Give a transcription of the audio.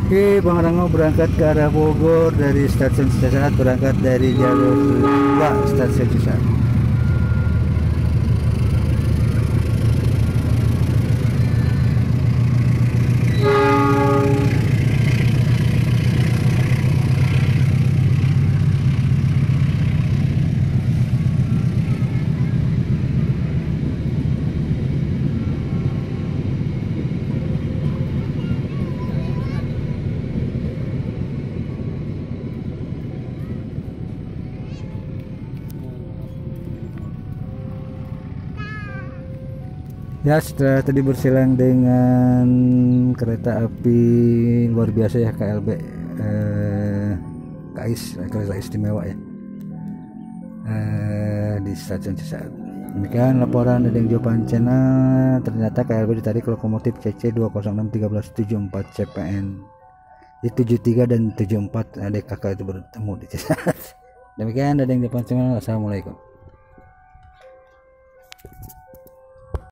Oke, Bang Rango berangkat ke arah Bogor dari stasiun Cisaat, berangkat dari jalur 2 stasiun Cisaat. Ya, setelah tadi bersilang dengan kereta api luar biasa ya, KLB KAIS, kereta istimewa ya, di stasiun Cisaat. Demikian laporan Dedeng Jopancena, ternyata KLB ditarik lokomotif CC 2061374 CPN di 73 dan 74 adik kakak itu bertemu di Cisaat. Demikian Dedeng Jopancena, assalamualaikum.